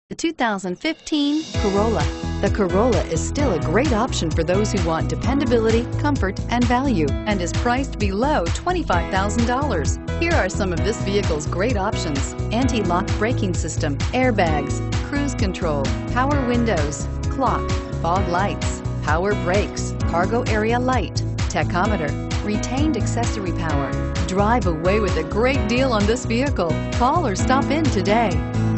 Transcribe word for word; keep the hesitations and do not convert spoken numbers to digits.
The two thousand fifteen Corolla. The Corolla is still a great option for those who want dependability, comfort, and value, and is priced below twenty-five thousand dollars. Here are some of this vehicle's great options: anti-lock braking system, airbags, cruise control, power windows, clock, fog lights, power brakes, cargo area light, tachometer, retained accessory power. Drive away with a great deal on this vehicle. Call or stop in today.